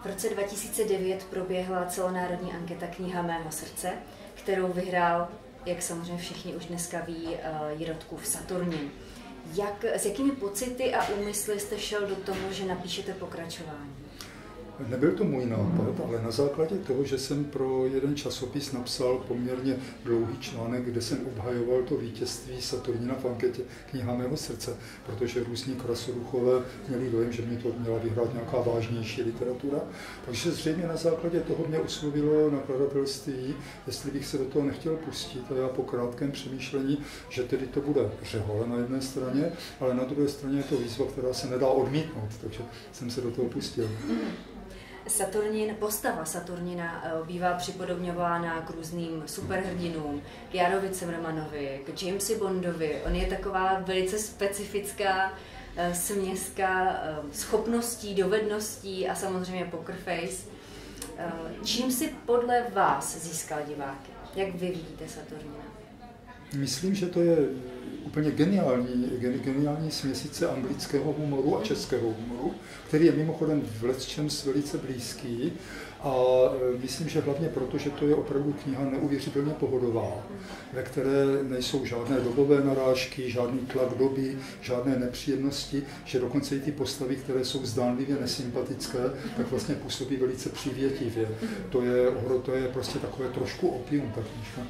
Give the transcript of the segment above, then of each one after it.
V roce 2009 proběhla celonárodní anketa Kniha mého srdce, kterou vyhrál, jak samozřejmě všichni už dneska ví, Jirotkův Saturnin. S jakými pocity a úmysly jste šel do toho, že napíšete pokračování? Nebyl to můj nápad, ale na základě toho, že jsem pro jeden časopis napsal poměrně dlouhý článek, kde jsem obhajoval to vítězství Saturnina v anketě Kniha mého srdce, protože různí krasoduchové měli dojem, že mě to měla vyhrát nějaká vážnější literatura. Takže zřejmě na základě toho mě oslovilo nakladatelství, jestli bych se do toho nechtěl pustit. A já po krátkém přemýšlení, že tedy to bude řehole na jedné straně, ale na druhé straně je to výzva, která se nedá odmítnout, takže jsem se do toho pustil. Postava Saturnina bývá připodobňována k různým superhrdinům, k Járovi Cimrmanovi, k Jamesi Bondovi. On je taková velice specifická směska schopností, dovedností a samozřejmě poker face. Čím si podle vás získal diváky? Jak vy vidíte Saturnina? Myslím, že to je úplně geniální směsice anglického humoru a českého humoru, který je mimochodem v lecčems velice blízký. A myslím, že hlavně proto, že to je opravdu kniha neuvěřitelně pohodová, ve které nejsou žádné dobové narážky, žádný tlak doby, žádné nepříjemnosti, že dokonce i ty postavy, které jsou zdánlivě nesympatické, tak vlastně působí velice přívětivě. To je prostě takové trošku opium, ta knížka.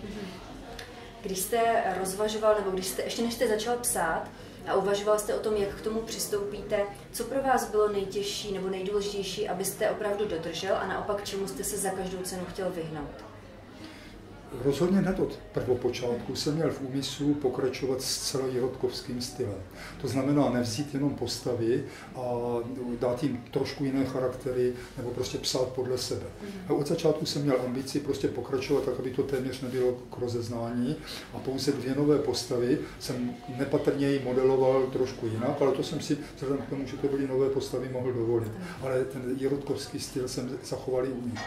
Když jste rozvažoval, nebo ještě než jste začal psát a uvažoval jste o tom, jak k tomu přistoupíte, co pro vás bylo nejtěžší nebo nejdůležitější, abyste opravdu dodržel a naopak čemu jste se za každou cenu chtěl vyhnout? Rozhodně hned od prvopočátku jsem měl v úmyslu pokračovat zcela jirotkovským stylem. To znamená nevzít jenom postavy a dát jim trošku jiné charaktery nebo prostě psát podle sebe. A od začátku jsem měl ambici prostě pokračovat tak, aby to téměř nebylo k rozeznání a pouze 2 nové postavy jsem nepatrněji modeloval trošku jinak, ale to jsem si vzhledem k tomu, že to byly nové postavy, mohl dovolit. Ale ten jirotkovský styl jsem zachoval i u nich.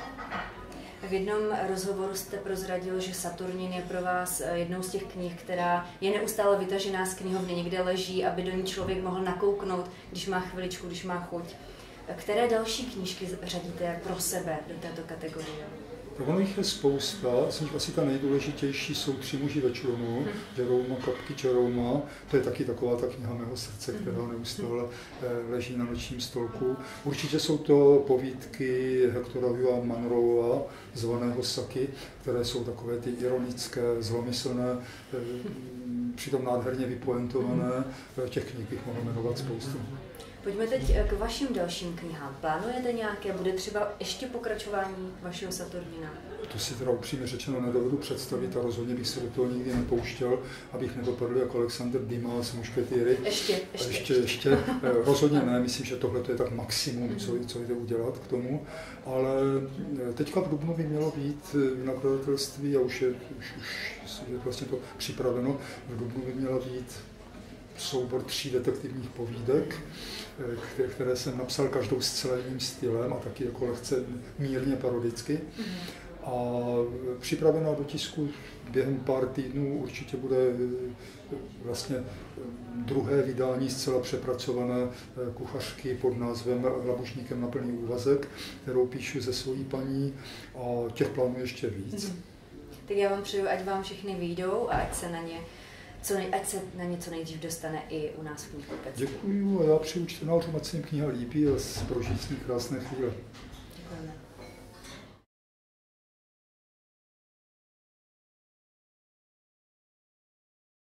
V jednom rozhovoru jste prozradil, že Saturnin je pro vás jednou z těch knih, která je neustále vytažená z knihovny, někde leží, aby do ní člověk mohl nakouknout, když má chviličku, když má chuť. Které další knížky řadíte pro sebe do této kategorie? Ono jich je spousta, z nich asi ta nejdůležitější jsou 3 muži ve člunu, Jerouma, Kapky Jerouma, to je taky taková ta kniha mého srdce, která neustále leží na nočním stolku. Určitě jsou to povídky Hectora Hugha Munroa, zvaného Saki, které jsou takové ty ironické, zlomyslné, přitom nádherně vypointované, těch knih bych mohl jmenovat spoustu. Pojďme teď k vašim dalším knihám. Plánujete nějaké? Bude třeba ještě pokračování vašeho Saturnina? To si teda upřímně řečeno nedovedu představit a rozhodně bych se do toho nikdy nepouštěl, abych nedopadl jako Alexander Dumas, Mušketýry. Ještě. Rozhodně ne, myslím, že tohle je tak maximum, co jde udělat k tomu. Ale teďka v dubnu by mělo být v nakladatelství a už je vlastně to připraveno. V dubnu by měla být soubor 3 detektivních povídek, které jsem napsal každou zcela jiným stylem a taky jako lehce mírně parodicky. A připravená do tisku během pár týdnů určitě bude vlastně druhé vydání zcela přepracované kuchařky pod názvem Labušníkem na plný úvazek, kterou píšu se svojí paní a těch plánů ještě víc. Tak já vám přeju, ať vám všechny vyjdou a ať se na ně co nejdřív dostane i u nás v knihkupectví. Děkuju a já přeju čtenářům, ať se jim kniha líbí a prožít s ní krásné chvíle. Děkujeme.